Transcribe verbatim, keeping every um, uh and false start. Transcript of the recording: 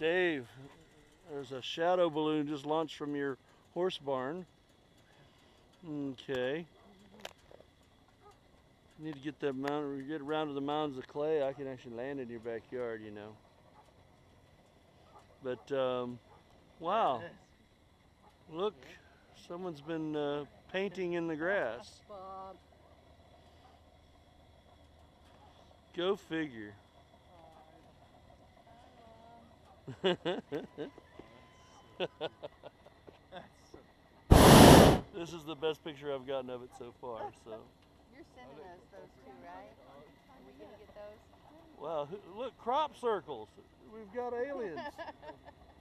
Dave, there's a shadow balloon just launched from your horse barn. Okay. Need to get that mountain, get around to the mounds of clay. I can actually land in your backyard, you know. But um, wow, look, someone's been uh, painting in the grass. Bob. Go figure. This is the best picture I've gotten of it so far. So. You're sending us those two, right? Are we gonna get those? Wow, look, crop circles. We've got aliens.